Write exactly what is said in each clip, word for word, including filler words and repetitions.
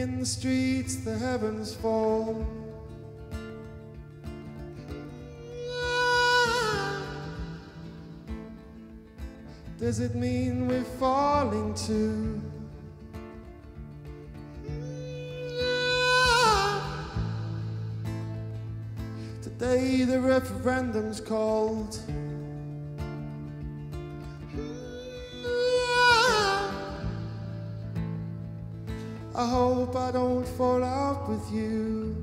in the streets the heavens fall. Does it mean we're falling too? Today the referendum's called. I hope I don't fall out with you.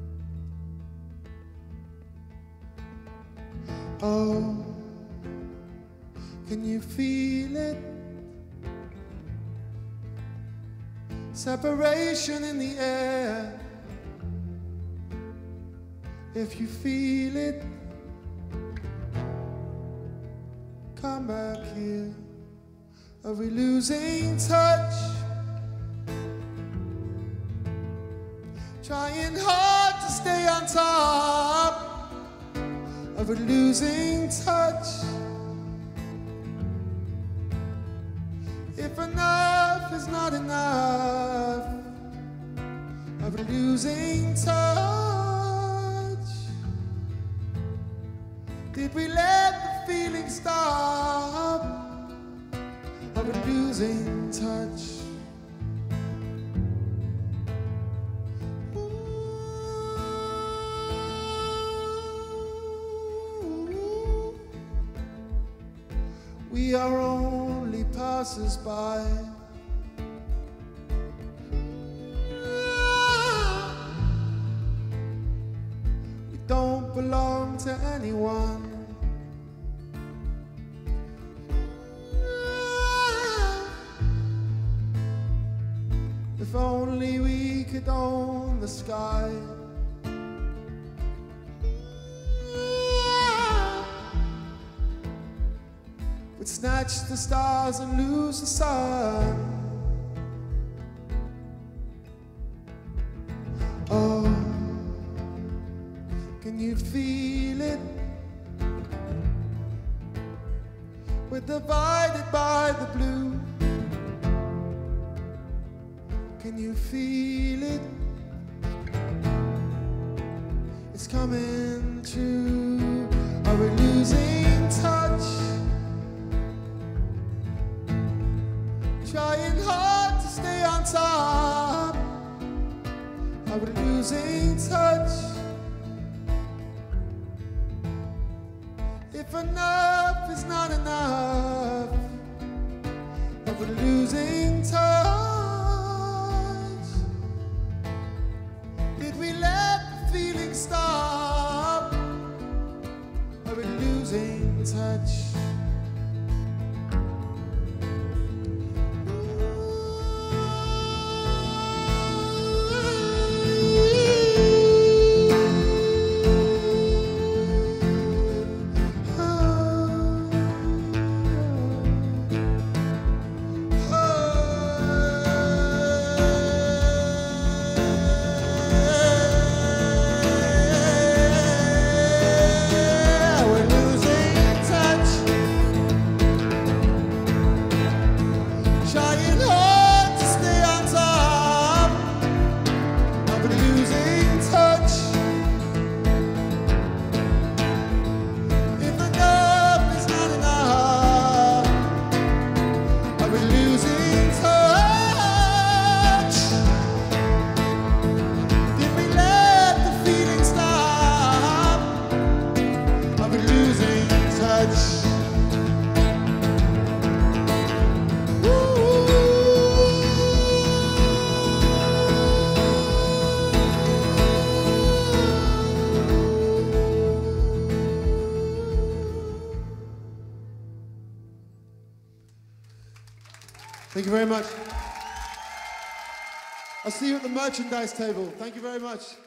Oh, can you feel it? Separation in the air. If you feel it, come back here. Are we losing touch? Trying hard to stay on top. Are we losing touch? If enough is not enough, are we losing touch? Did we let the feeling stop? Are we losing touch? We are only passers-by. We don't belong to anyone. If only we could own the sky. We'd snatch the stars and lose the sun. Oh, can you feel it? We're divided by the blue. Can you feel it? It's coming true. Are we losing touch? Trying hard to stay on top. Are we losing touch? If enough is not enough, are we losing touch? Did we let the feeling stop? Are we losing touch? Thank you very much. I'll see you at the merchandise table. Thank you very much.